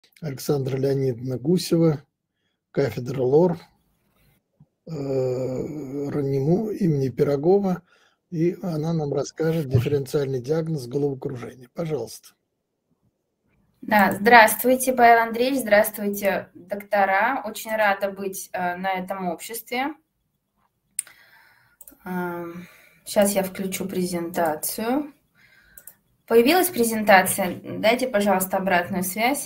Александра Леонидовна Гусева, кафедра ЛОР, РАНИМУ имени Пирогова, и она нам расскажет дифференциальный диагноз головокружения. Пожалуйста. Да, здравствуйте, Павел Андреевич, здравствуйте, доктора. Очень рада быть на этом обществе. Сейчас я включу презентацию. Появилась презентация? Дайте, пожалуйста, обратную связь.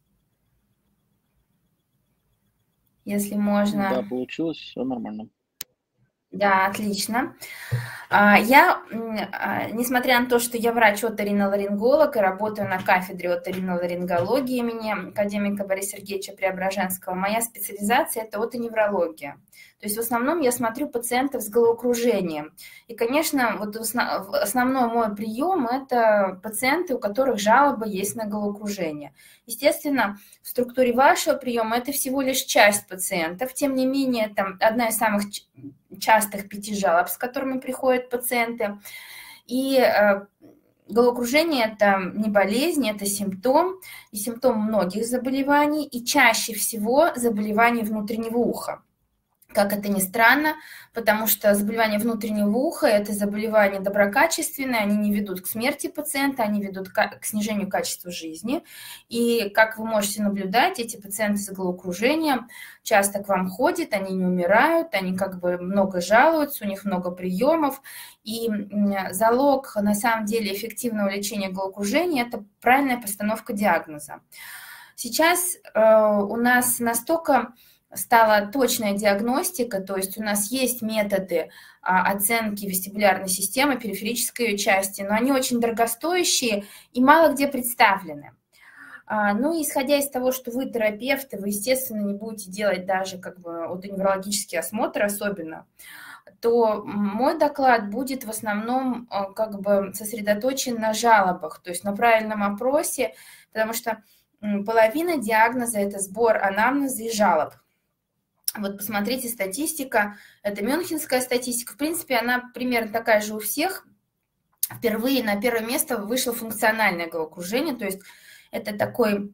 Если можно. Да, получилось, все нормально. Да, отлично. Я, несмотря на то, что я врач-оториноларинголог и работаю на кафедре оториноларингологии имени академика Бориса Сергеевича Преображенского, моя специализация – это отоневрология. То есть в основном я смотрю пациентов с головокружением. И, конечно, вот основной мой прием – это пациенты, у которых жалобы есть на головокружение. Естественно, в структуре вашего приема это всего лишь часть пациентов. Тем не менее, это одна из самых частых 5 жалоб, с которыми приходят пациенты. И головокружение – это не болезнь, это симптом, и симптом многих заболеваний, и чаще всего заболевания внутреннего уха. Как это ни странно, потому что заболевания внутреннего уха – это заболевания доброкачественные, они не ведут к смерти пациента, они ведут к снижению качества жизни. И, как вы можете наблюдать, эти пациенты с головокружением часто к вам ходят, они не умирают, они как бы много жалуются, у них много приемов. И залог, на самом деле, эффективного лечения головокружения – это правильная постановка диагноза. Сейчас у нас настолько стала точная диагностика, то есть у нас есть методы оценки вестибулярной системы, периферической ее части, но они очень дорогостоящие и мало где представлены. Ну, исходя из того, что вы терапевты, вы, естественно, не будете делать даже как бы отоневрологический осмотр особенно, то мой доклад будет в основном как бы сосредоточен на жалобах, то есть на правильном опросе, потому что половина диагноза – это сбор анамнеза и жалоб. Вот посмотрите, статистика, это мюнхенская статистика, в принципе, она примерно такая же у всех. Впервые на первое место вышло функциональное головокружение, то есть это такой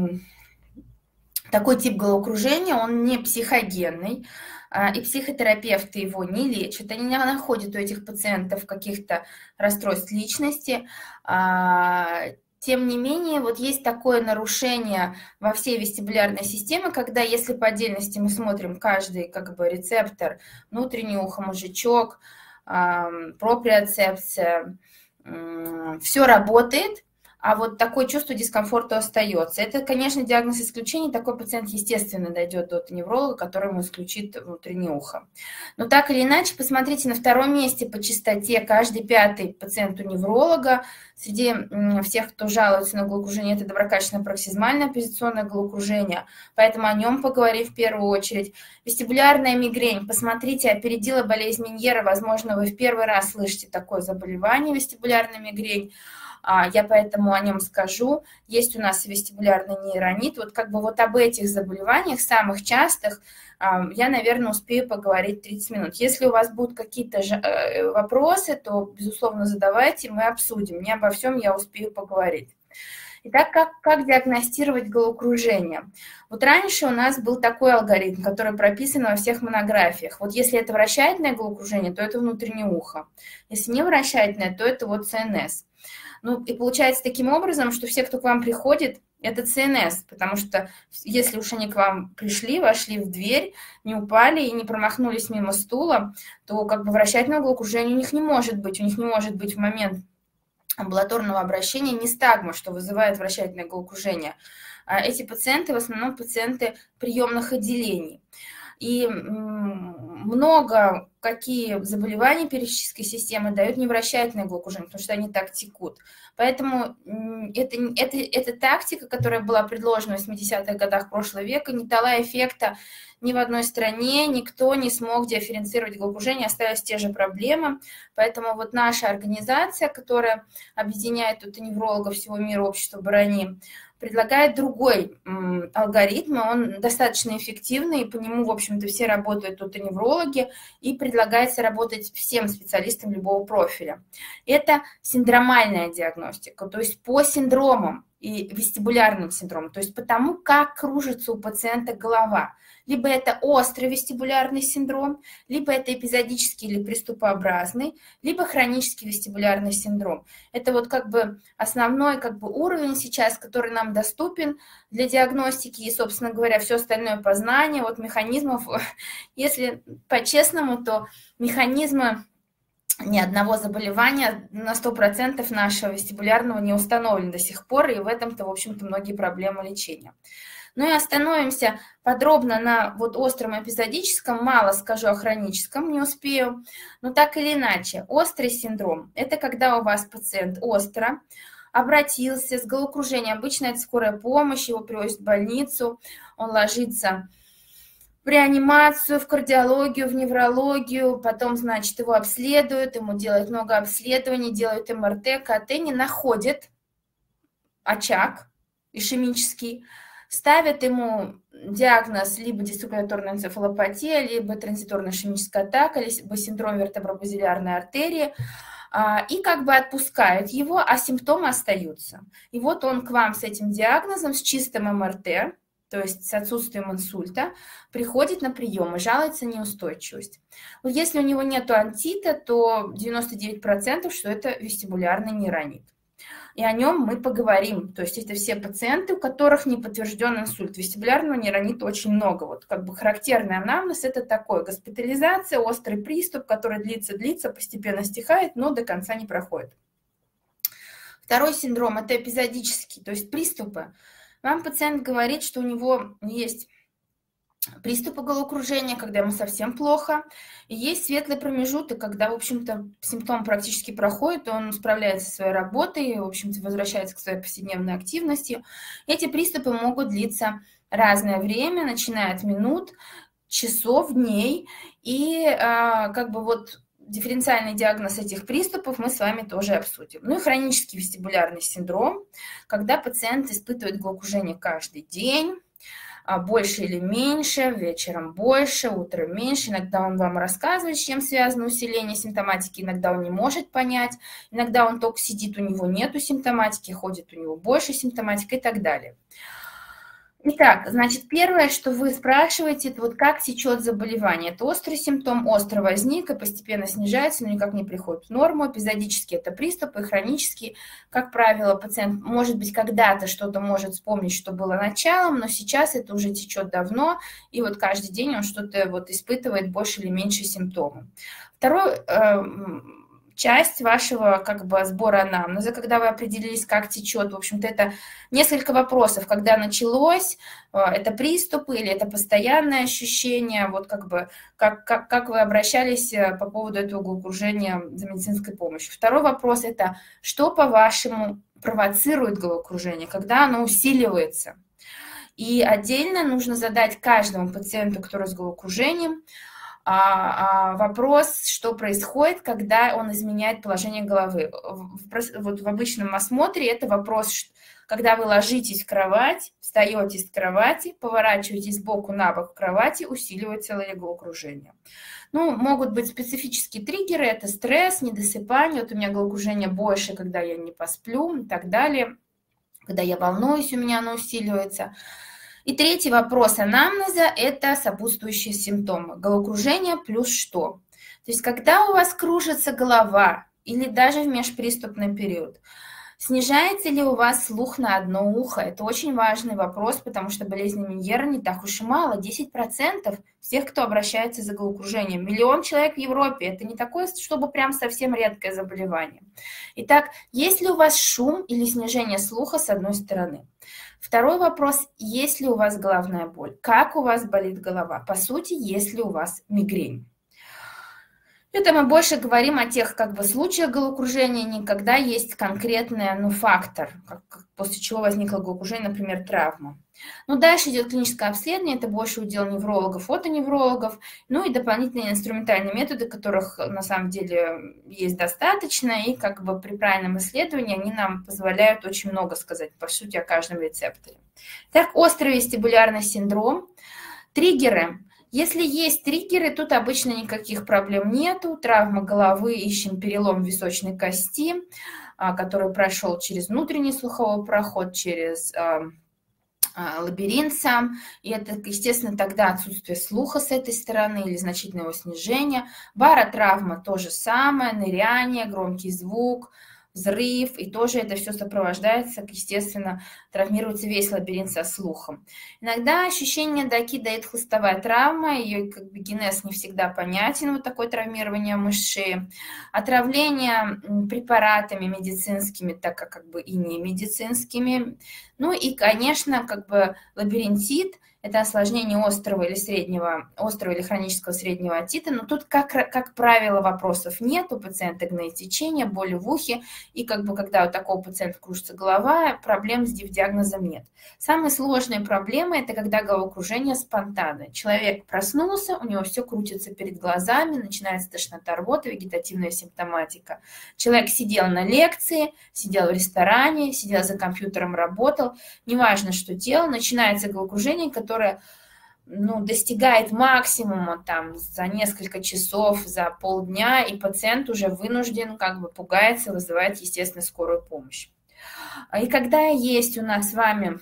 тип головокружения, он не психогенный, и психотерапевты его не лечат, они не находят у этих пациентов каких-то расстройств личности. Тем не менее, вот есть такое нарушение во всей вестибулярной системе, когда если по отдельности мы смотрим каждый как бы рецептор, внутреннее ухо, мозжечок, проприоцепция, все работает, а вот такое чувство дискомфорта остается. Это, конечно, диагноз исключения. Такой пациент, естественно, дойдет до невролога, который ему исключит внутреннее ухо. Но так или иначе, посмотрите, на втором месте по частоте каждый 5-й пациент у невролога. Среди всех, кто жалуется на головокружение, это доброкачественное пароксизмальное оппозиционное головокружение, поэтому о нем поговорим в первую очередь. Вестибулярная мигрень. Посмотрите, опередила болезнь Меньера. Возможно, вы в первый раз слышите такое заболевание, вестибулярная мигрень. Я поэтому о нем скажу. Есть у нас вестибулярный нейронит. Вот как бы вот об этих заболеваниях, самых частых, я, наверное, успею поговорить 30 минут. Если у вас будут какие-то вопросы, то, безусловно, задавайте, мы обсудим. Не обо всем я успею поговорить. Итак, как диагностировать головокружение? Вот раньше у нас был такой алгоритм, который прописан во всех монографиях. Вот если это вращательное головокружение, то это внутреннее ухо. Если не вращательное, то это вот ЦНС. Ну, и получается таким образом, что все, кто к вам приходит, это ЦНС, потому что если уж они к вам пришли, вошли в дверь, не упали и не промахнулись мимо стула, то как бы вращательного головокружения у них не может быть. У них не может быть в момент амбулаторного обращения нистагма, что вызывает вращательное головокружение. Эти пациенты в основном пациенты приемных отделений. И много какие заболевания периферической системы дают невращательное головокружение, потому что они так текут. Поэтому эта тактика, которая была предложена в 80-х годах прошлого века, не дала эффекта ни в одной стране, никто не смог дифференцировать головокружение, остались те же проблемы. Поэтому вот наша организация, которая объединяет неврологов всего мира, общество Барани, предлагает другой алгоритм, он достаточно эффективный, и по нему, в общем-то, все работают отоневрологи, и предлагается работать всем специалистам любого профиля. Это синдромальная диагностика, то есть по синдромам и вестибулярным синдромом, то есть потому, как кружится у пациента голова. Либо это острый вестибулярный синдром, либо это эпизодический или приступообразный, либо хронический вестибулярный синдром. Это вот как бы основной как бы уровень сейчас, который нам доступен для диагностики и, собственно говоря, все остальное познание, вот механизмов, если по-честному, то механизмы ни одного заболевания на 100% нашего вестибулярного не установлены до сих пор, и в этом-то, в общем-то, многие проблемы лечения. Ну и остановимся подробно на вот остром эпизодическом, мало скажу о хроническом, не успею, но так или иначе, острый синдром – это когда у вас пациент остро обратился с головокружением, обычно это скорая помощь, его привозят в больницу, он ложится в реанимацию, в кардиологию, в неврологию, потом, значит, его обследуют, ему делают много обследований, делают МРТ, КТ, не находят очаг ишемический, ставят ему диагноз либо дисциркуляторная энцефалопатия, либо транзиторная ишемическая атака, либо синдром вертебробазилярной артерии, и как бы отпускают его, а симптомы остаются. И вот он к вам с этим диагнозом, с чистым МРТ, то есть с отсутствием инсульта, приходит на прием и жалуется неустойчивость. Вот если у него нет антита, то 99%, что это вестибулярный нейронит. И о нем мы поговорим. То есть это все пациенты, у которых не подтвержден инсульт. Вестибулярного нейронита очень много. Вот как бы характерный анамнез – это такой: госпитализация, острый приступ, который длится, постепенно стихает, но до конца не проходит. Второй синдром – это эпизодический, то есть приступы. Вам пациент говорит, что у него есть приступы головокружения, когда ему совсем плохо, и есть светлый промежуток, когда, в общем-то, симптом практически проходит, он справляется со своей работой, в общем-то, возвращается к своей повседневной активности. Эти приступы могут длиться разное время, начиная от минут, часов, дней, и как бы вот дифференциальный диагноз этих приступов мы с вами тоже обсудим. Ну и хронический вестибулярный синдром, когда пациент испытывает головокружение каждый день, больше или меньше, вечером больше, утром меньше. Иногда он вам рассказывает, с чем связано усиление симптоматики, иногда он не может понять, иногда он только сидит, у него нету симптоматики, ходит, у него больше симптоматики и так далее. Итак, значит, первое, что вы спрашиваете, это вот как течет заболевание. Это острый симптом, остро возник и постепенно снижается, но никак не приходит в норму. Эпизодически это приступы, хронически, как правило, пациент, может быть, когда-то что-то может вспомнить, что было началом, но сейчас это уже течет давно, и вот каждый день он что-то вот испытывает больше или меньше симптомов. Второй часть вашего как бы сбора анамнеза, когда вы определились, как течет. В общем-то, это несколько вопросов, когда началось, это приступы или это постоянное ощущение, вот как бы, как вы обращались по поводу этого головокружения за медицинской помощью. Второй вопрос – это что, по-вашему, провоцирует головокружение, когда оно усиливается. И отдельно нужно задать каждому пациенту, который с головокружением, вопрос, что происходит, когда он изменяет положение головы. Вот в обычном осмотре это вопрос, когда вы ложитесь в кровать, встаете с кровати, поворачиваетесь сбоку на бок в кровати, усиливается ли головокружение. Ну, могут быть специфические триггеры, это стресс, недосыпание, вот у меня головокружение больше, когда я не посплю и так далее, когда я волнуюсь, у меня оно усиливается. И третий вопрос анамнеза – это сопутствующие симптомы. Головокружение плюс что? То есть когда у вас кружится голова или даже в межприступный период, снижается ли у вас слух на одно ухо? Это очень важный вопрос, потому что болезни Меньера не так уж и мало. 10% всех, кто обращается за головокружением. 1 миллион человек в Европе. Это не такое, чтобы прям совсем редкое заболевание. Итак, есть ли у вас шум или снижение слуха с одной стороны? Второй вопрос, есть ли у вас головная боль? Как у вас болит голова? По сути, есть ли у вас мигрень? Это мы больше говорим о тех как бы случаях головокружения, не когда есть конкретный фактор, после чего возникло головокружение, например, травма. Ну, дальше идет клиническое обследование, это больше удел неврологов, фотоневрологов, ну и дополнительные инструментальные методы, которых на самом деле есть достаточно, и как бы при правильном исследовании они нам позволяют очень много сказать, по сути, о каждом рецепторе. Так, острый вестибулярный синдром, триггеры. Если есть триггеры, тут обычно никаких проблем нету. Травма головы, ищем перелом височной кости, который прошел через внутренний слуховой проход, через лабиринт сам, и это, естественно, тогда отсутствие слуха с этой стороны или значительное его снижение. Баротравма то же самое, ныряние, громкий звук, взрыв, и тоже это все сопровождается, естественно, травмируется весь лабиринт со слухом. Иногда ощущение даки дает хлыстовая травма, ее как бы генез не всегда понятен, вот такое травмирование мышц шеи. Отравление препаратами медицинскими, так как бы и не медицинскими. Ну и, конечно, как бы лабиринтит – это осложнение острого или хронического среднего отита, но тут, как правило, вопросов нет, у пациента гноетечение, боли в ухе, и как бы когда у такого пациента кружится голова, проблем с диагнозом нет. Самые сложные проблемы – это когда головокружение спонтанное. Человек проснулся, у него все крутится перед глазами, начинается тошнота, рвота, вегетативная симптоматика. Человек сидел на лекции, сидел в ресторане, сидел за компьютером, работал, неважно, что делал, начинается головокружение, которое достигает максимума там, за несколько часов, за полдня, и пациент уже вынужден, как бы пугается, вызывать, естественно, скорую помощь. И когда есть у нас с вами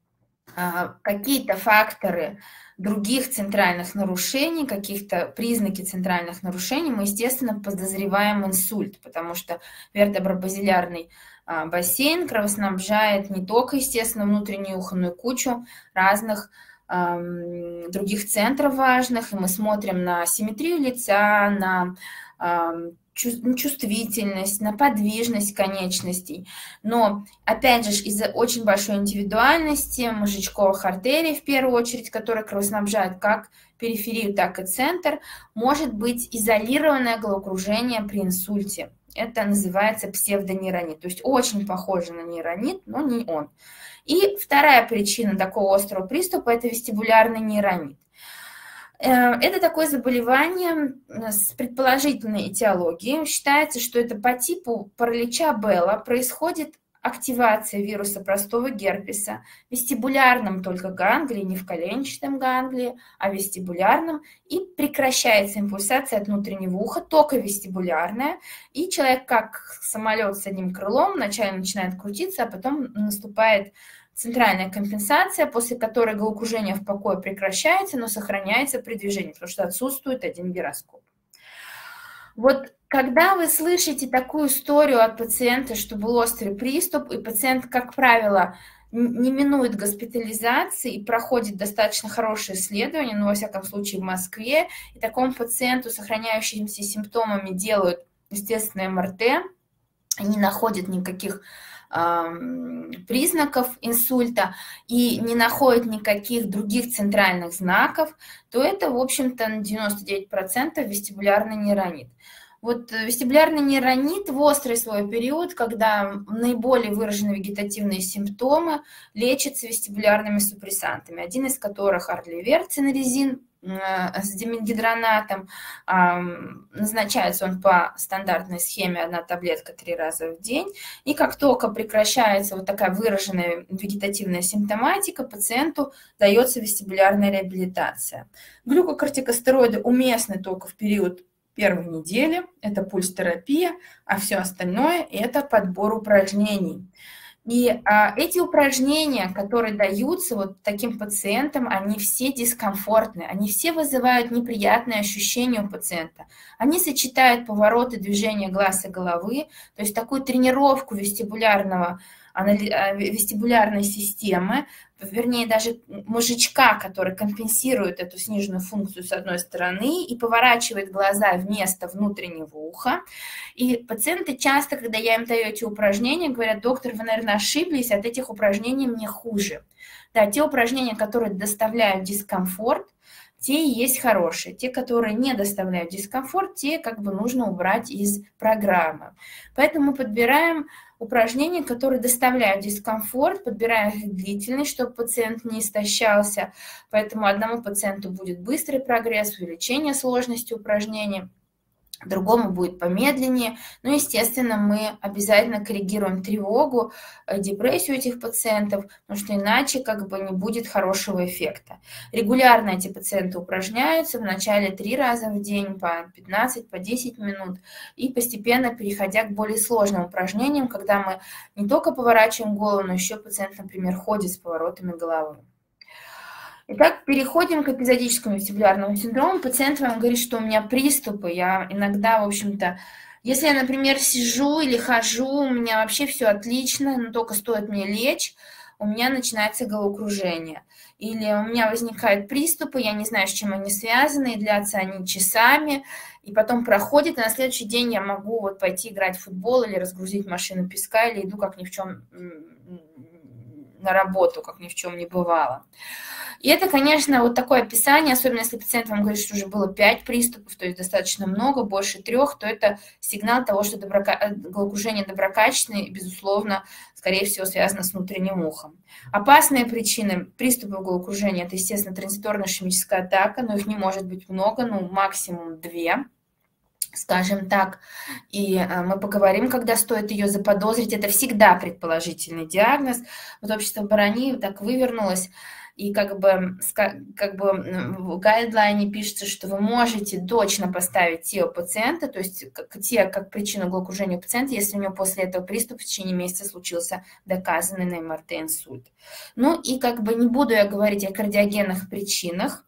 какие-то факторы других центральных нарушений, каких-то признаки центральных нарушений, мы, естественно, подозреваем инсульт, потому что вертебробазилярный бассейн кровоснабжает не только, естественно, внутреннее ухо, но и кучу разных других центров важных, и мы смотрим на симметрию лица, на чувствительность, на подвижность конечностей. Но, опять же, из-за очень большой индивидуальности мозжечковых артерий, в первую очередь, которые кровоснабжают как периферию, так и центр, может быть изолированное головокружение при инсульте. Это называется псевдонейронит, то есть очень похоже на нейронит, но не он. И вторая причина такого острого приступа – это вестибулярный нейронит. Это такое заболевание с предположительной этиологией. Считается, что это по типу паралича Белла, происходит активация вируса простого герпеса в вестибулярном только ганглии, не в коленчатом ганглии, а в вестибулярном, и прекращается импульсация от внутреннего уха, только вестибулярная, и человек, как самолет с одним крылом, вначале начинает крутиться, а потом наступает центральная компенсация, после которой головокружение в покое прекращается, но сохраняется при движении, потому что отсутствует один гироскоп. Вот когда вы слышите такую историю от пациента, что был острый приступ, и пациент, как правило, не минует госпитализации и проходит достаточно хорошее исследование, ну, во всяком случае, в Москве, и такому пациенту с сохраняющимися симптомами делают, естественно, МРТ, не находят никаких признаков инсульта и не находят никаких других центральных знаков, то это, в общем-то, на 99% вестибулярный нейронит. Вот вестибулярный нейронит в острый свой период, когда наиболее выражены вегетативные симптомы, лечится вестибулярными супрессантами, один из которых арливерцинорезин с дименгидронатом. Назначается он по стандартной схеме 1 таблетка 3 раза в день. И как только прекращается вот такая выраженная вегетативная симптоматика, пациенту дается вестибулярная реабилитация. Глюкокортикостероиды уместны только в период первой недели, это пульс-терапия, а все остальное – это подбор упражнений. И эти упражнения, которые даются вот таким пациентам, они все дискомфортные, они все вызывают неприятные ощущения у пациента. Они сочетают повороты движения глаз и головы, то есть такую тренировку вестибулярной системы, вернее, даже мозжечка, который компенсирует эту сниженную функцию с одной стороны и поворачивает глаза вместо внутреннего уха. И пациенты часто, когда я им даю эти упражнения, говорят: доктор, вы, наверное, ошиблись, от этих упражнений мне хуже. Да, те упражнения, которые доставляют дискомфорт, те и есть хорошие. Те, которые не доставляют дискомфорт, те как бы нужно убрать из программы. Поэтому мы подбираем упражнения, которые доставляют дискомфорт, подбираем их длительность, чтобы пациент не истощался. Поэтому одному пациенту будет быстрый прогресс, увеличение сложности упражнений, другому будет помедленнее. Но, естественно, мы обязательно коррегируем тревогу, депрессию этих пациентов, потому что иначе как бы не будет хорошего эффекта. Регулярно эти пациенты упражняются, вначале 3 раза в день по 15, по 10 минут, и постепенно переходя к более сложным упражнениям, когда мы не только поворачиваем голову, но еще пациент, например, ходит с поворотами головы. Итак, переходим к эпизодическому вестибулярному синдрому. Пациент вам говорит, что у меня приступы. Я иногда, в общем-то, если я, например, сижу или хожу, у меня вообще все отлично, но только стоит мне лечь, у меня начинается головокружение. Или у меня возникают приступы, я не знаю, с чем они связаны, и длятся они часами, и потом проходит, и на следующий день я могу вот пойти играть в футбол или разгрузить машину песка, или иду как ни в чем на работу, как ни в чем не бывало. И это, конечно, вот такое описание, особенно если пациент вам говорит, что уже было 5 приступов, то есть достаточно много, больше 3, то это сигнал того, что головокружение доброкачественное и, безусловно, скорее всего, связано с внутренним ухом. Опасные причины приступов головокружения – это, естественно, транзиторная ишемическая атака, но их не может быть много, ну, максимум 2. Скажем так, и мы поговорим, когда стоит ее заподозрить. Это всегда предположительный диагноз. Вот общество Барани так вывернулось, и как бы в гайдлайне пишется, что вы можете точно поставить ТИО пациента, то есть ТИО как причину головокружения у пациента, если у него после этого приступа в течение месяца случился доказанный на МРТ инсульт. Ну и как бы не буду я говорить о кардиогенных причинах.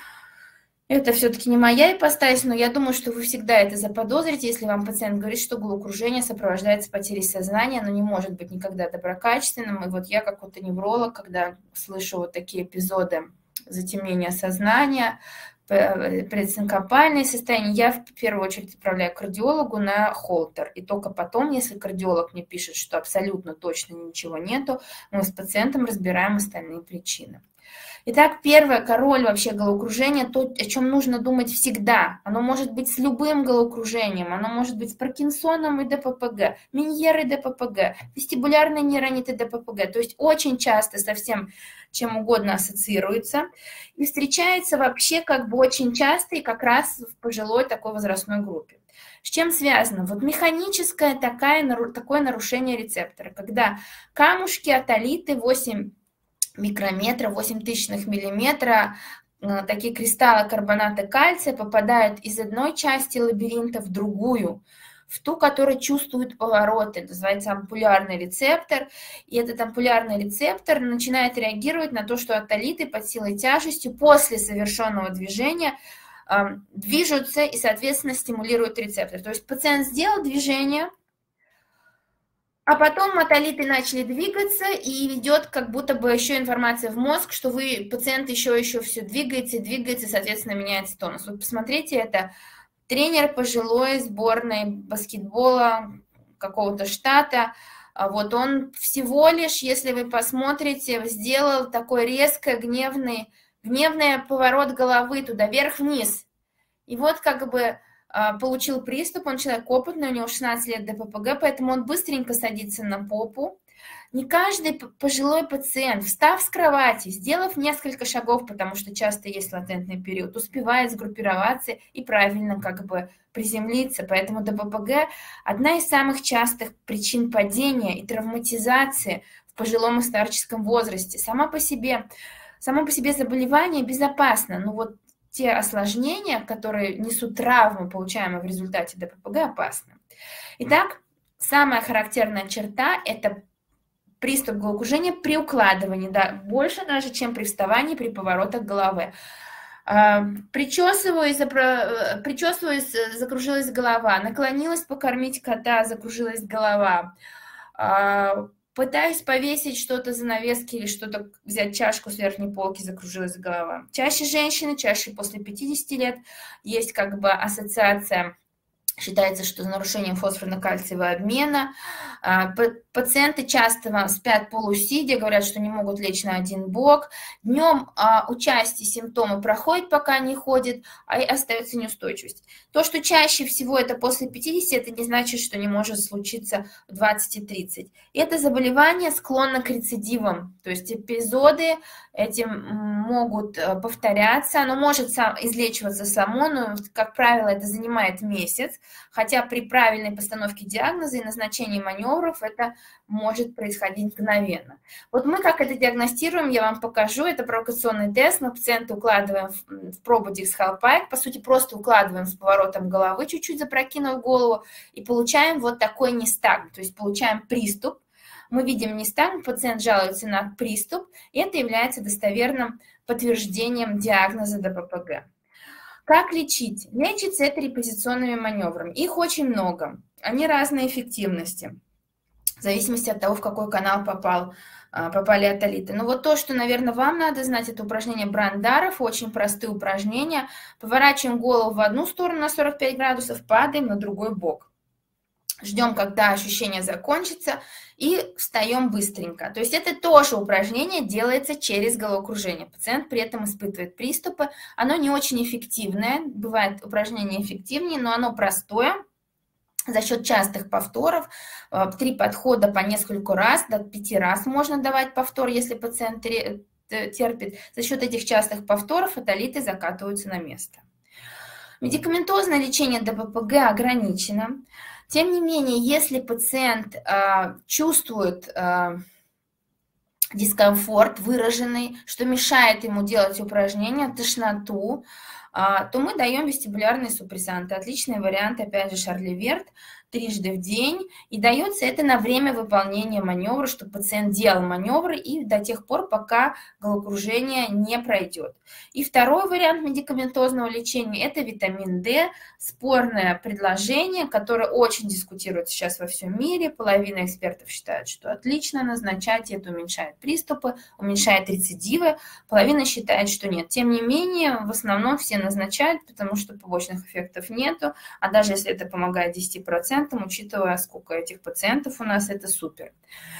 Это все-таки не моя ипостась, но я думаю, что вы всегда это заподозрите, если вам пациент говорит, что головокружение сопровождается потерей сознания, оно не может быть никогда доброкачественным. И вот я, как невролог, когда слышу вот такие эпизоды затемнения сознания, предсинкопальное состояние, я в первую очередь отправляю кардиологу на холтер. И только потом, если кардиолог мне пишет, что абсолютно точно ничего нету, мы с пациентом разбираем остальные причины. Итак, первое, король вообще головокружения, то, о чем нужно думать всегда. Оно может быть с любым головокружением, оно может быть с Паркинсоном и ДППГ, Меньер и ДППГ, вестибулярный нейронит и ДППГ. То есть очень часто со всем чем угодно ассоциируется и встречается вообще как бы очень часто и как раз в пожилой такой возрастной группе. С чем связано? Вот механическое такое нарушение рецептора, когда камушки, атолиты 8 микрометра, 0,08 миллиметра, такие кристаллы карбоната кальция попадают из одной части лабиринта в другую, в ту, которая чувствует повороты, называется ампулярный рецептор, и этот ампулярный рецептор начинает реагировать на то, что атолиты под силой тяжести после совершенного движения движутся и, соответственно, стимулируют рецептор. То есть пациент сделал движение, а потом атолиты начали двигаться, и идет как будто бы еще информация в мозг, что пациент еще все двигается, соответственно, меняется тонус. Вот посмотрите, это тренер пожилой сборной баскетбола какого-то штата. Вот он всего лишь, если вы посмотрите, сделал такой резко гневный поворот головы туда, вверх-вниз. И вот как бы получил приступ, он человек опытный, у него 16 лет ДППГ, поэтому он быстренько садится на попу. Не каждый пожилой пациент, встав с кровати, сделав несколько шагов, потому что часто есть латентный период, успевает сгруппироваться и правильно как бы приземлиться. Поэтому ДППГ – одна из самых частых причин падения и травматизации в пожилом и старческом возрасте. Само по себе заболевание безопасно, но вот те осложнения, которые несут травмы, получаемые в результате ДППГ, опасны. Итак, самая характерная черта – это приступ головокружения при укладывании, да, больше даже, чем при вставании, при поворотах головы. Причесываюсь, закружилась голова, наклонилась покормить кота, закружилась голова. Пытаюсь повесить что-то, занавески или что-то, взять чашку с верхней полки, закружилась голова. Чаще женщины, чаще после 50 лет есть как бы ассоциация Считается, что с нарушением фосфорно-кальциевого обмена. Пациенты часто спят полусидя, говорят, что не могут лечь на один бок. Днем у части симптомы проходят, пока не ходят, а остается неустойчивость. То, что чаще всего это после 50, это не значит, что не может случиться в 20 и 30. Это заболевание склонно к рецидивам, то есть эпизоды эти могут повторяться, оно может излечиваться само, но, как правило, это занимает месяц, хотя при правильной постановке диагноза и назначении маневров это может происходить мгновенно. Вот мы как это диагностируем, я вам покажу. Это провокационный тест. Мы пациента укладываем в пробу Dix-Hallpike, по сути, просто укладываем с поворотом головы, чуть-чуть запрокинув голову, и получаем вот такой нистагм, то есть получаем приступ. Мы видим нистагм, пациент жалуется на приступ, и это является достоверным подтверждением диагноза ДППГ. Как лечить? Лечится это репозиционными маневрами. Их очень много. Они разной эффективности, в зависимости от того, в какой канал попали отолиты. Но вот то, что, наверное, вам надо знать, это упражнение Брандаров, очень простые упражнения. Поворачиваем голову в одну сторону на 45 градусов, падаем на другой бок. Ждем, когда ощущение закончится, и встаем быстренько. То есть это тоже упражнение делается через головокружение. Пациент при этом испытывает приступы. Оно не очень эффективное. Бывает упражнение эффективнее, но оно простое. За счет частых повторов, 3 подхода по нескольку раз, до 5 раз можно давать повтор, если пациент терпит. За счет этих частых повторов отолиты закатываются на место. Медикаментозное лечение ДППГ ограничено. Тем не менее, если пациент чувствует дискомфорт выраженный, что мешает ему делать упражнения, тошноту, то мы даем вестибулярные супрессанты. Отличный вариант, опять же, Шарли-Верт, 3 раза в день. И дается это на время выполнения маневра, чтобы пациент делал маневры и до тех пор, пока головокружение не пройдет. И второй вариант медикаментозного лечения – это витамин D. Спорное предложение, которое очень дискутируется сейчас во всем мире. Половина экспертов считает, что отлично назначать, это уменьшает приступы, уменьшает рецидивы. Половина считает, что нет. Тем не менее, в основном все назначают, потому что побочных эффектов нету. А даже если это помогает 10%, учитывая, сколько этих пациентов у нас, это супер.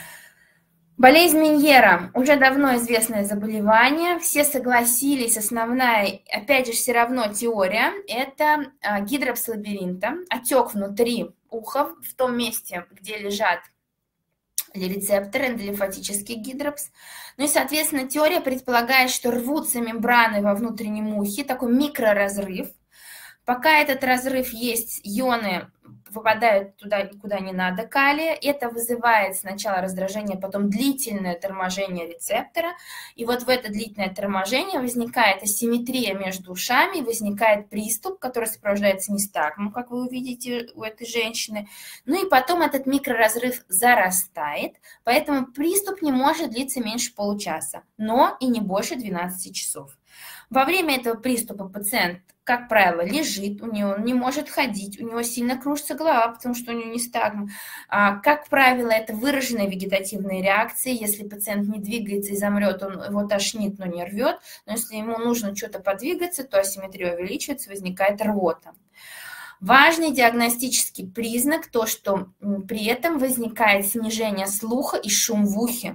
Болезнь Меньера уже давно известное заболевание. Все согласились, основная, опять же, все равно теория, это гидропс лабиринта, отек внутри уха, в том месте, где лежат рецепторы, эндолимфатический гидропс. Ну и, соответственно, теория предполагает, что рвутся мембраны во внутреннем ухе, такой микроразрыв. Пока этот разрыв есть, ионы попадают туда, куда не надо, калия. Это вызывает сначала раздражение, потом длительное торможение рецептора. И вот в это длительное торможение возникает асимметрия между ушами, возникает приступ, который сопровождается нистагмом, как вы увидите у этой женщины. Ну и потом этот микроразрыв зарастает, поэтому приступ не может длиться меньше получаса, но и не больше 12 часов. Во время этого приступа пациент, как правило, лежит, у него он не может ходить, у него сильно кружится голова, потому что у него нистагм. Как правило, это выраженные вегетативные реакции. Если пациент не двигается и замрет, он его тошнит, но не рвет. Но если ему нужно что-то подвигаться, то асимметрия увеличивается, возникает рвота. Важный диагностический признак то, что при этом возникает снижение слуха и шум в ухе.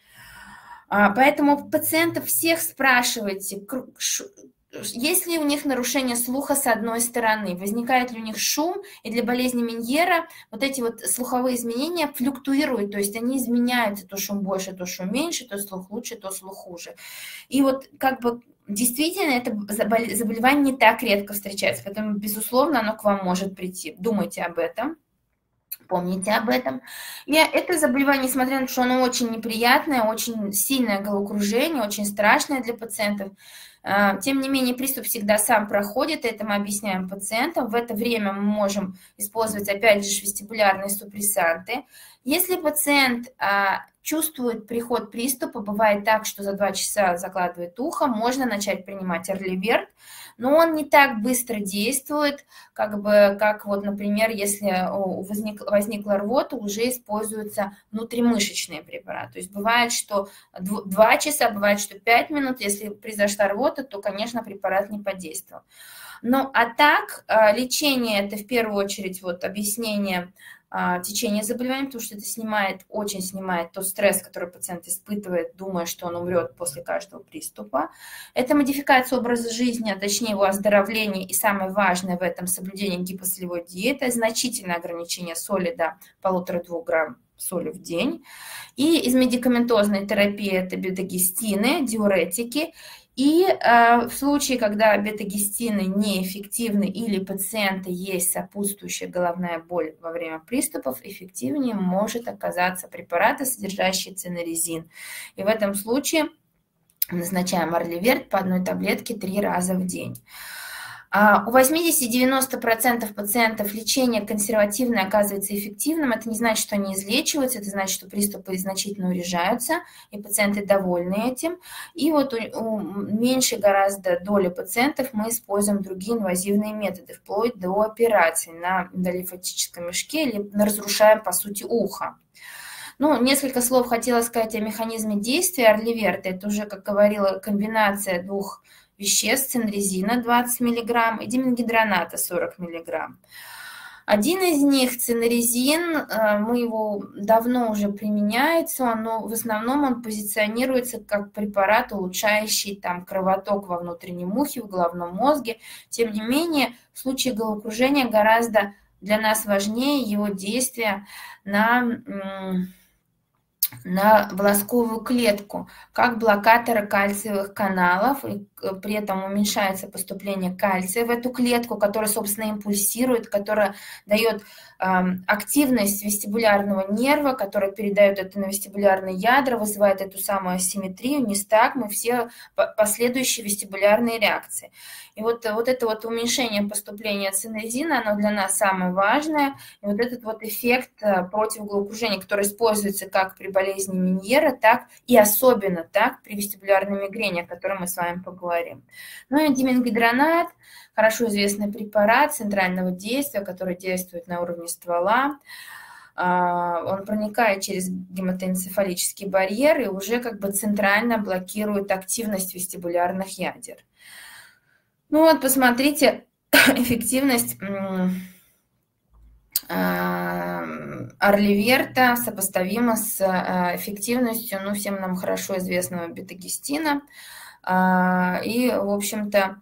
Поэтому пациентов всех спрашивайте, есть ли у них нарушение слуха с одной стороны, возникает ли у них шум, и для болезни Меньера вот эти вот слуховые изменения флюктуируют, то есть они изменяются, то шум больше, то шум меньше, то слух лучше, то слух хуже. И вот как бы действительно это заболевание не так редко встречается, поэтому, безусловно, оно к вам может прийти. Думайте об этом. Помните об этом. И это заболевание, несмотря на то, что оно очень неприятное, очень сильное головокружение, очень страшное для пациентов, тем не менее приступ всегда сам проходит, это мы объясняем пациентам. В это время мы можем использовать, опять же, вестибулярные супрессанты. Если пациент чувствует приход приступа, бывает так, что за 2 часа закладывает ухо, можно начать принимать Орливерт, но он не так быстро действует, как вот, например, если возникла рвота, уже используются внутримышечные препараты. То есть бывает, что 2 часа, бывает, что 5 минут, если произошла рвота, то, конечно, препарат не подействовал. Ну, а так, лечение – это в первую очередь вот объяснение течения заболевания, потому что это очень снимает тот стресс, который пациент испытывает, думая, что он умрет после каждого приступа. Это модификация образа жизни, а точнее его оздоровление, и самое важное в этом соблюдение гипосолевой диеты, значительное ограничение соли до 1,5-2 грамм соли в день. И из медикаментозной терапии это бета-гистины, диуретики. И в случае, когда бета-гистины неэффективны или пациента есть сопутствующая головная боль во время приступов, эффективнее может оказаться препараты, содержащие цинерезин. И в этом случае назначаем Орливерт по 1 таблетке 3 раза в день. У 80-90% пациентов лечение консервативное оказывается эффективным. Это не значит, что они излечиваются, это значит, что приступы значительно урежаются, и пациенты довольны этим. И вот у меньшей гораздо доли пациентов мы используем другие инвазивные методы, вплоть до операций на эндолимфатическом мешке или разрушаем, по сути, ухо. Ну, несколько слов хотела сказать о механизме действия Орливерта. Это уже, как говорила, комбинация двух веществ: цинерезина 20 мг и димингидроната 40 мг. Один из них, цинерезин, мы его давно уже применяется, но в основном он позиционируется как препарат, улучшающий там кровоток во внутреннем ухе, в головном мозге. Тем не менее, в случае головокружения гораздо для нас важнее его действие на волосковую клетку, как блокатора кальциевых каналов, и при этом уменьшается поступление кальция в эту клетку, которая, собственно, импульсирует, которая дает активность вестибулярного нерва, которая передает это на вестибулярные ядра, вызывает эту самую асимметрию, нистагмы, все последующие вестибулярные реакции. И вот это вот уменьшение поступления цинерезина, оно для нас самое важное. И вот этот вот эффект против головокружения, который используется как при болезни Меньера, так и особенно так при вестибулярной мигрени, о которой мы с вами поговорим. Ну и димингидронат, хорошо известный препарат центрального действия, который действует на уровне ствола. Он проникает через гематоэнцефалический барьер и уже как бы центрально блокирует активность вестибулярных ядер. Ну вот, посмотрите, эффективность Орливерта сопоставима с эффективностью, ну, всем нам хорошо известного бета-гистина. И, в общем-то,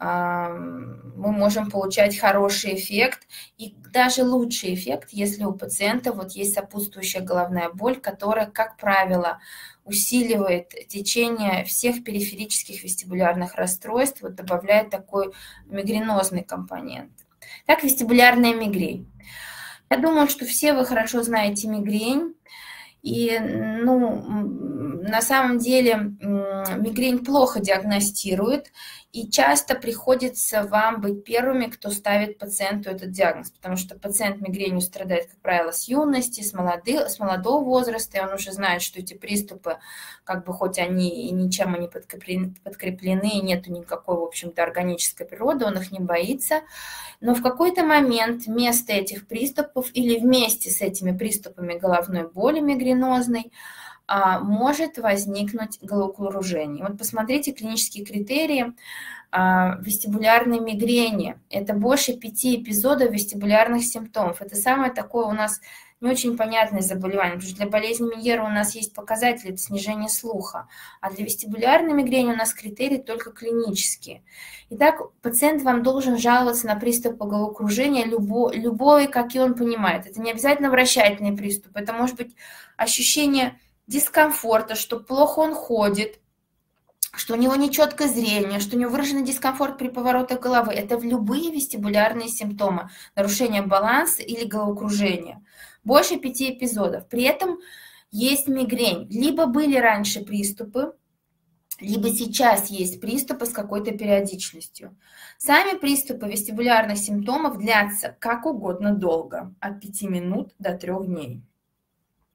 мы можем получать хороший эффект и даже лучший эффект, если у пациента вот есть сопутствующая головная боль, которая, как правило, усиливает течение всех периферических вестибулярных расстройств, вот добавляет такой мигренозный компонент. Так, вестибулярная мигрень. Я думаю, что все вы хорошо знаете мигрень. И, ну, на самом деле мигрень плохо диагностирует, и часто приходится вам быть первыми, кто ставит пациенту этот диагноз, потому что пациент мигренью страдает, как правило, с юности, с молодого возраста, и он уже знает, что эти приступы, как бы хоть они и ничем не подкреплены, и нету никакой, в общем-то, органической природы, он их не боится, но в какой-то момент вместо этих приступов или вместе с этими приступами головной боли мигренозной может возникнуть головокружение. Вот посмотрите клинические критерии вестибулярной мигрени. Это больше 5 эпизодов вестибулярных симптомов. Это самое такое у нас не очень понятное заболевание, потому что для болезни Меньера у нас есть показатели, это снижение слуха, а для вестибулярной мигрени у нас критерии только клинические. Итак, пациент вам должен жаловаться на приступ головокружения любой, как и он понимает. Это не обязательно вращательный приступ, это может быть ощущение дискомфорта, что плохо он ходит, что у него нечеткое зрение, что у него выраженный дискомфорт при поворотах головы. Это любые вестибулярные симптомы, нарушение баланса или головокружения. Больше 5 эпизодов. При этом есть мигрень. Либо были раньше приступы, либо сейчас есть приступы с какой-то периодичностью. Сами приступы вестибулярных симптомов длятся как угодно долго, от 5 минут до 3 дней.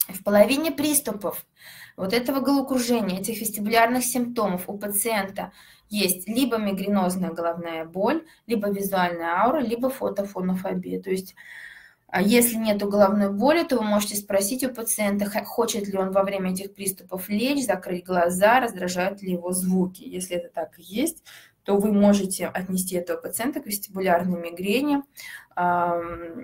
В половине приступов вот этого головокружения, этих вестибулярных симптомов у пациента есть либо мигренозная головная боль, либо визуальная аура, либо фотофонофобия. То есть если нет головной боли, то вы можете спросить у пациента, хочет ли он во время этих приступов лечь, закрыть глаза, раздражают ли его звуки. Если это так и есть, то вы можете отнести этого пациента к вестибулярной мигрени по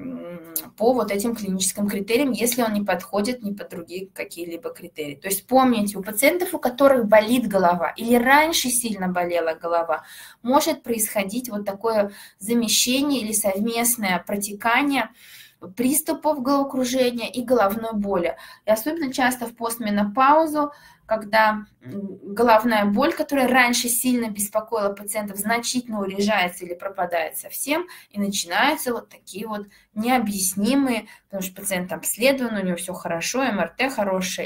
вот этим клиническим критериям, если он не подходит ни под другие какие-либо критерии. То есть помните, у пациентов, у которых болит голова или раньше сильно болела голова, может происходить вот такое замещение или совместное протекание приступов головокружения и головной боли. И особенно часто в постменопаузу, когда головная боль, которая раньше сильно беспокоила пациентов, значительно урежается или пропадает совсем, и начинаются вот такие вот необъяснимые, потому что пациент обследован, у него все хорошо, МРТ хороший,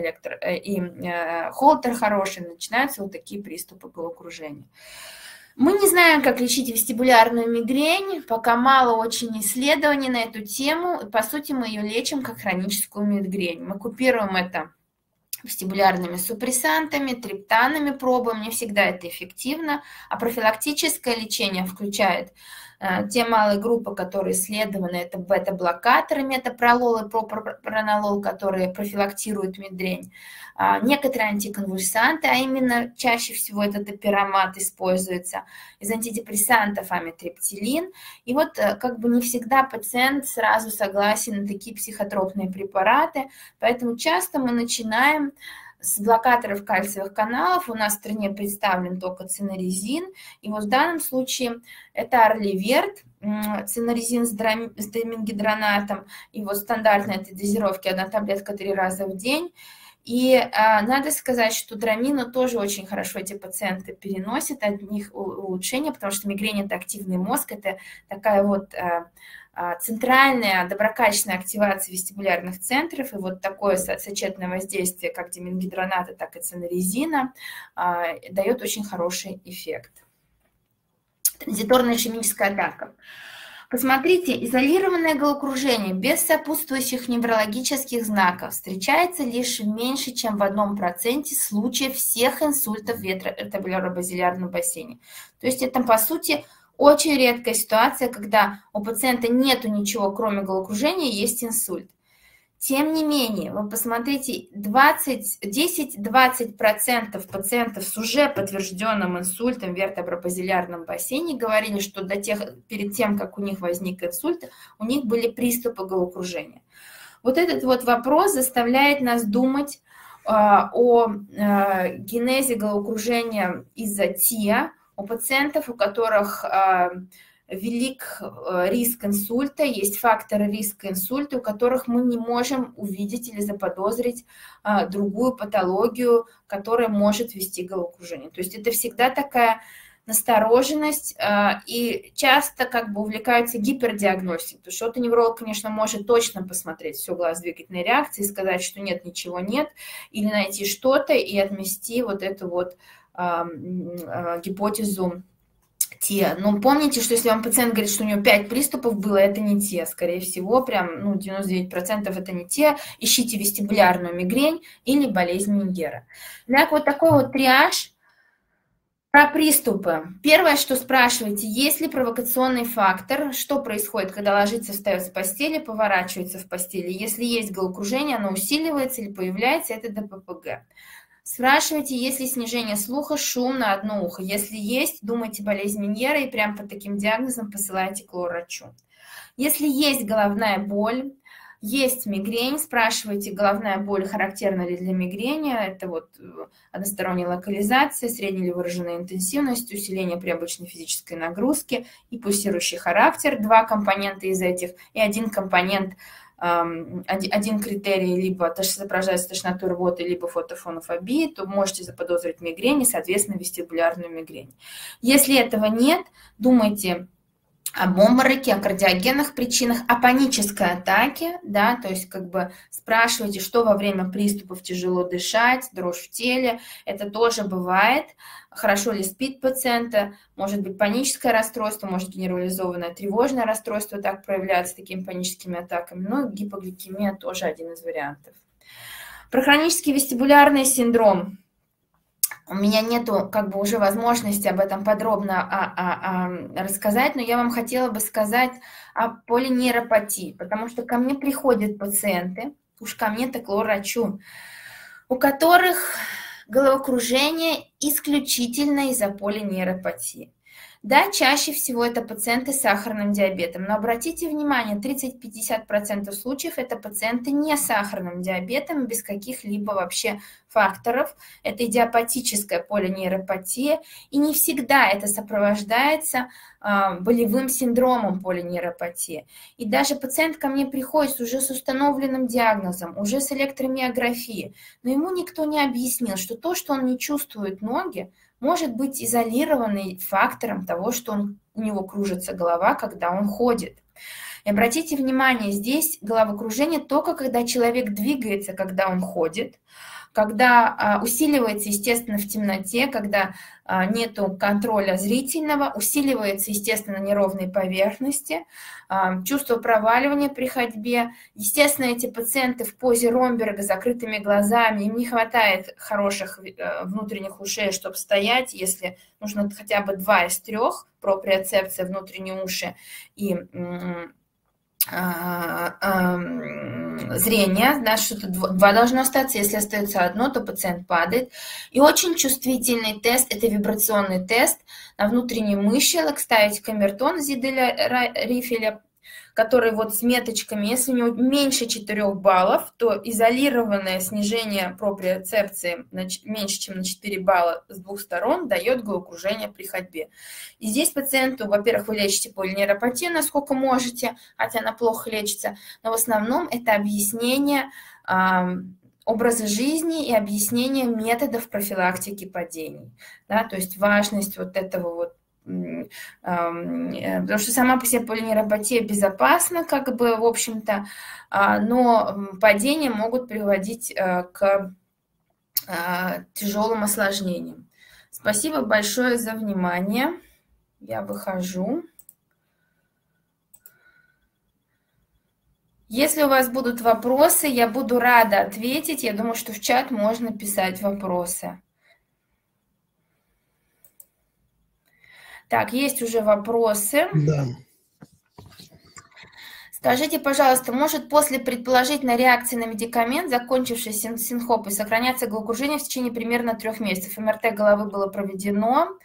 и холтер хороший, начинаются вот такие приступы головокружения. Мы не знаем, как лечить вестибулярную мигрень, пока мало очень исследований на эту тему. По сути, мы ее лечим как хроническую мигрень. Мы купируем это вестибулярными супрессантами, триптанами пробуем, не всегда это эффективно. А профилактическое лечение включает те малые группы, которые исследованы, это бета-блокаторы, метопролол и пропронолол, которые профилактируют мигрень. Некоторые антиконвульсанты, а именно чаще всего этот топирамат используется, из антидепрессантов амитриптилин. И вот как бы не всегда пациент сразу согласен на такие психотропные препараты, поэтому часто мы начинаем с блокаторов кальциевых каналов. У нас в стране представлен только цинорезин, и вот в данном случае это Орливерт, цинорезин с демингидронатом, и вот стандартная этой дозировки 1 таблетка 3 раза в день. И надо сказать, что драмину тоже очень хорошо эти пациенты переносят, от них улучшение, потому что мигрень – это активный мозг, это такая вот центральная доброкачественная активация вестибулярных центров, и вот такое сочетанное воздействие как демингидроната, так и цинорезина дает очень хороший эффект. Транзиторная ишемическая атака. Посмотрите, изолированное головокружение без сопутствующих неврологических знаков встречается лишь меньше, чем в 1% случаев всех инсультов в ветровертебулярно-базилярном бассейне. То есть это, по сути, очень редкая ситуация, когда у пациента нету ничего, кроме головокружения, есть инсульт. Тем не менее, вы посмотрите, 10-20% пациентов с уже подтвержденным инсультом в вертебробазилярном бассейне говорили, что перед тем, как у них возник инсульт, у них были приступы головокружения. Вот этот вот вопрос заставляет нас думать о генезе головокружения из-за ТИА у пациентов, у которых велик риск инсульта, есть факторы риска инсульта, у которых мы не можем увидеть или заподозрить другую патологию, которая может вести к головокружению. То есть это всегда такая настороженность, и часто как бы увлекаются гипердиагностикой, потому что отоневролог, конечно, может точно посмотреть всю глазно-двигательные реакции, сказать, что нет, ничего нет, или найти что-то и отмести вот эту вот гипотезу ТИА. Но помните, что если вам пациент говорит, что у него 5 приступов было, это не ТИА, скорее всего, прям 99% это не ТИА, ищите вестибулярную мигрень или болезнь Менгера. Так, вот такой вот триаж. Про приступы. Первое, что спрашиваете, есть ли провокационный фактор, что происходит, когда ложится, встает с постели, поворачивается в постели. Если есть головокружение, оно усиливается или появляется, это ДППГ. Спрашивайте, есть ли снижение слуха, шум на одно ухо. Если есть, думайте болезнь Меньера и прям по таким диагнозам посылайте к лор-врачу. Если есть головная боль, есть мигрень, спрашивайте, головная боль характерна ли для мигрени, это вот односторонняя локализация, средней или выраженная интенсивность, усиление при обычной физической нагрузке и пульсирующий характер, 2 компонента из этих, и один компонент, один критерий либо сопровождается тошнотой, рвотой, либо фотофонофобией, то можете заподозрить мигрень и, соответственно, вестибулярную мигрень. Если этого нет, думайте об обмороке, о кардиогенных причинах, о панической атаке, да, то есть как бы спрашивайте, что во время приступов тяжело дышать, дрожь в теле, это тоже бывает, хорошо ли спит пациента, может быть паническое расстройство, может генерализованное тревожное расстройство так проявляется такими паническими атаками, но гипогликемия тоже один из вариантов. Про хронический вестибулярный синдром. У меня нету как бы уже возможности об этом подробно рассказать, но я вам хотела бы сказать о полинейропатии, потому что ко мне приходят пациенты, уж ко мне так к врачу, у которых головокружение исключительно из-за полинейропатии. Да, чаще всего это пациенты с сахарным диабетом, но обратите внимание, 30-50% случаев это пациенты не с сахарным диабетом, без каких-либо вообще факторов. Это идиопатическая полинейропатия, и не всегда это сопровождается болевым синдромом полинейропатии. И даже пациент ко мне приходит уже с установленным диагнозом, уже с электромиографией, но ему никто не объяснил, что то, что он не чувствует ноги, может быть изолированный фактором того, что у него кружится голова, когда он ходит. И обратите внимание, здесь головокружение только когда человек двигается, когда он ходит, когда усиливается, естественно, в темноте, когда нету контроля зрительного, усиливается, естественно, неровные поверхности, чувство проваливания при ходьбе. Естественно, эти пациенты в позе Ромберга с закрытыми глазами, им не хватает хороших внутренних ушей, чтобы стоять, если нужно хотя бы 2 из 3, проприоцепция, внутренние уши и зрение, да, что-то 2 должно остаться, если остается 1, то пациент падает. И очень чувствительный тест, это вибрационный тест на внутренние мышцы, ставить камертон Зиделя Рифеля, который вот с меточками, если у него меньше 4 баллов, то изолированное снижение проприоцепции меньше, чем на 4 балла с 2 сторон дает головокружение при ходьбе. И здесь пациенту, во-первых, вы лечите полинейропатию, насколько можете, хотя она плохо лечится, но в основном это объяснение образа жизни и объяснение методов профилактики падений. Да, то есть важность вот этого вот, потому что сама по себе полинейропатия безопасна, как бы, в общем-то, но падения могут приводить к тяжелым осложнениям. Спасибо большое за внимание. Я выхожу. Если у вас будут вопросы, я буду рада ответить. Я думаю, что в чат можно писать вопросы. Так, есть уже вопросы. Да. Скажите, пожалуйста, может после предположительной реакции на медикамент, закончившейся синкопой, сохраняться головокружение в течение примерно 3 месяцев? МРТ головы было проведено.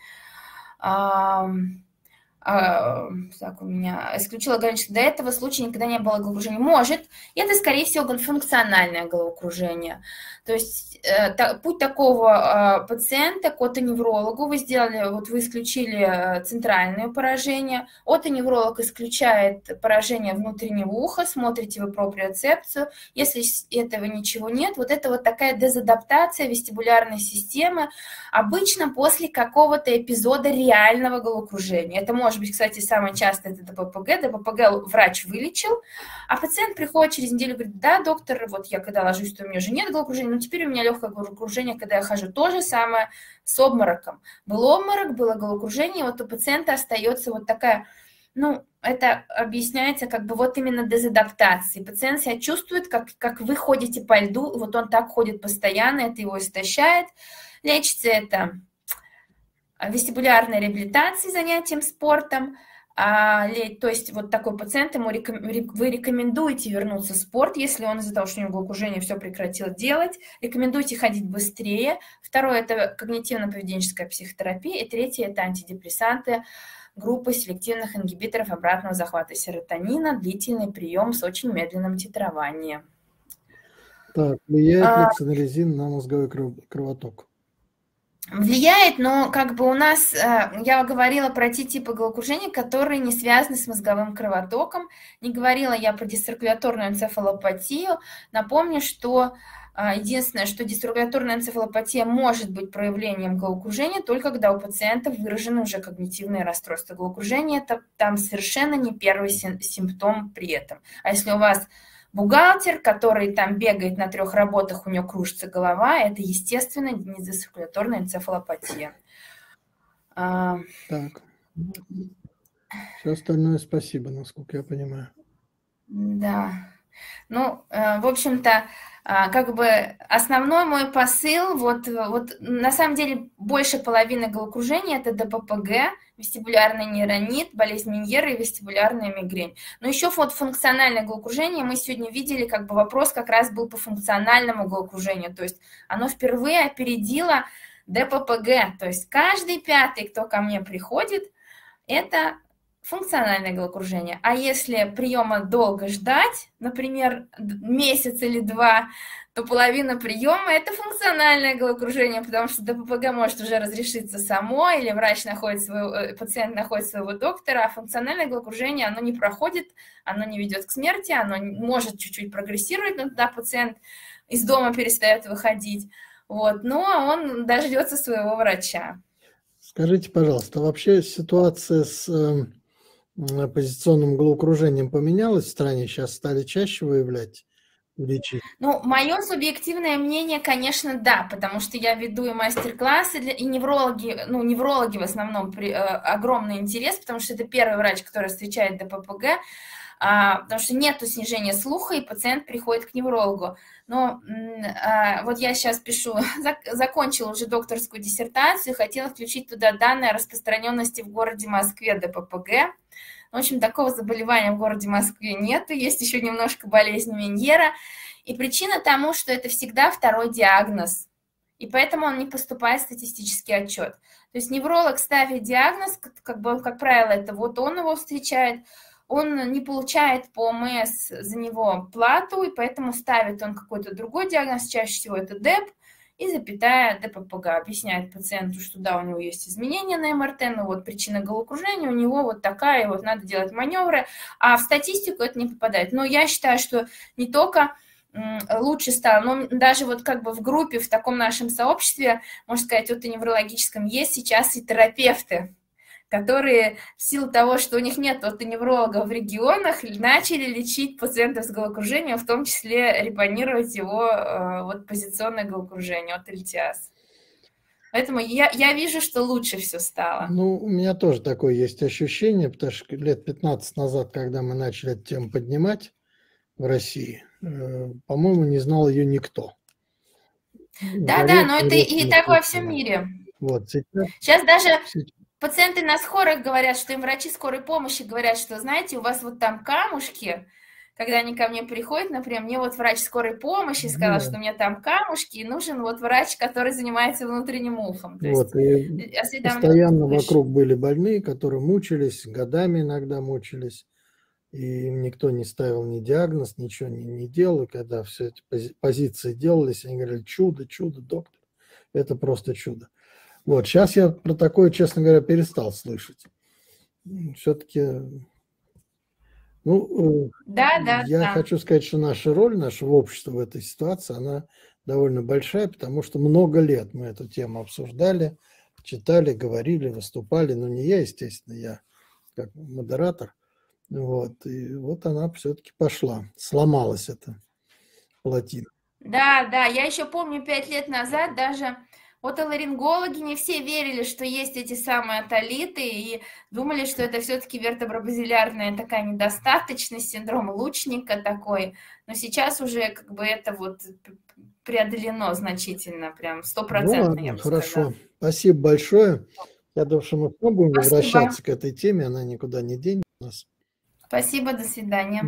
Так, у меня исключила ограничение. До этого случая никогда не было головокружения. Может, и это, скорее всего, функциональное головокружение. То есть путь такого пациента к отоневрологу вы сделали, вот вы исключили центральное поражение. Отоневролог исключает поражение внутреннего уха, смотрите вы проприоцепцию. Если этого ничего нет, вот это вот такая дезадаптация вестибулярной системы, обычно после какого-то эпизода реального головокружения. Это может быть, кстати, самое частое это ДППГ. ДППГ врач вылечил, а пациент приходит через неделю и говорит: да, доктор, вот я когда ложусь, то у меня уже нет головокружения, но теперь у меня легкое головокружение, когда я хожу. То же самое с обмороком. Был обморок, было головокружение, вот у пациента остается вот такая, ну, это объясняется как бы вот именно дезадаптацией. Пациент себя чувствует, как вы ходите по льду, вот он так ходит постоянно, это его истощает. Лечится это вестибулярной реабилитацией, занятием спортом. То есть вот такой пациент, вы рекомендуете вернуться в спорт, если он из-за того, что у него головокружение все прекратил делать. Рекомендуйте ходить быстрее. Второе – это когнитивно-поведенческая психотерапия. И третье – это антидепрессанты, группы селективных ингибиторов обратного захвата серотонина, длительный прием с очень медленным титрованием. Так, влияет ли ксенолизин на мозговой кровоток? Влияет, но как бы у нас, я говорила про те типы головокружения, которые не связаны с мозговым кровотоком. Не говорила я про дисциркуляторную энцефалопатию. Напомню, что единственное, что дисциркуляторная энцефалопатия может быть проявлением головокружения только когда у пациента выражены уже когнитивные расстройства. Головокружение – это там совершенно не первый симптом при этом. А если у вас бухгалтер, который там бегает на 3 работах, у него кружится голова, это, естественно, дисциркуляторная энцефалопатия. Так. Все остальное спасибо, насколько я понимаю. Да. Ну, в общем-то, как бы основной мой посыл, вот на самом деле больше половины головокружения – это ДППГ, вестибулярный нейронит, болезнь Меньера и вестибулярная мигрень. Но еще вот функциональное головокружение мы сегодня видели, как бы вопрос как раз был по функциональному головокружению, то есть оно впервые опередило ДППГ, то есть каждый пятый, кто ко мне приходит, это функциональное головокружение. А если приема долго ждать, например, месяц или два, то половина приема – это функциональное головокружение, потому что ДППГ может уже разрешиться само, или пациент находит своего доктора, а функциональное головокружение, оно не проходит, оно не ведет к смерти, оно может чуть-чуть прогрессировать, но тогда пациент из дома перестает выходить, вот, но он дождется своего врача. Скажите, пожалуйста, вообще ситуация с оппозиционным головокружением поменялось в стране? Сейчас стали чаще выявлять и лечить? Ну, мое субъективное мнение, конечно, да, потому что я веду и мастер-классы, и неврологи, ну, неврологи в основном огромный интерес, потому что это первый врач, который встречает ДППГ, потому что нету снижения слуха, и пациент приходит к неврологу. Но вот я сейчас пишу, закончила уже докторскую диссертацию, хотела включить туда данные о распространенности в городе Москве ДППГ. В общем, такого заболевания в городе Москве нету, есть еще немножко болезнь Меньера. И причина тому, что это всегда второй диагноз, и поэтому он не поступает в статистический отчет. То есть невролог ставит диагноз, как правило, это вот он его встречает, он не получает по ОМС за него плату, и поэтому ставит он какой-то другой диагноз, чаще всего это ДЭП, и запятая ДППГ, объясняет пациенту, что да, у него есть изменения на МРТ, но вот причина головокружения у него вот такая, и вот надо делать маневры, а в статистику это не попадает. Но я считаю, что не только лучше стало, но даже вот как бы в группе, в таком нашем сообществе, можно сказать, вот и неврологическом, есть сейчас и терапевты, которые в силу того, что у них нет отоневролога в регионах, начали лечить пациентов с головокружением, в том числе репонировать его вот позиционное головокружение от ЛТИАС. Поэтому я вижу, что лучше все стало. Ну, у меня тоже такое есть ощущение, потому что лет 15 назад, когда мы начали эту тему поднимать в России, по-моему, не знал ее никто. Да, но это и так во всем мире. Вот, сейчас даже пациенты на скорых говорят, что им врачи скорой помощи говорят, что, знаете, у вас вот там камушки, когда они ко мне приходят, например, мне вот врач скорой помощи сказал, что у меня там камушки, и нужен вот врач, который занимается внутренним ухом. Вот, и постоянно вокруг были больные, которые мучились, годами иногда мучились, и им никто не ставил ни диагноз, ничего не делал, и когда все эти позиции делались, они говорили, чудо, доктор, это просто чудо. Вот, сейчас я про такое, честно говоря, перестал слышать. Все-таки, ну, я хочу сказать, что наша роль, нашего общества в этой ситуации, она довольно большая, потому что много лет мы эту тему обсуждали, читали, говорили, выступали, но не я, естественно, я как модератор. Вот, и вот она все-таки пошла, сломалась эта плотина. Да, я еще помню 5 лет назад даже отоларингологи не все верили, что есть эти самые отолиты, и думали, что это все-таки вертебробазилярная такая недостаточность, синдром лучника такой. Но сейчас уже как бы это вот преодолено значительно, прям 100%. Ну ладно, хорошо. Спасибо большое. Я думаю, что мы будем возвращаться к этой теме, она никуда не денется. Спасибо, до свидания.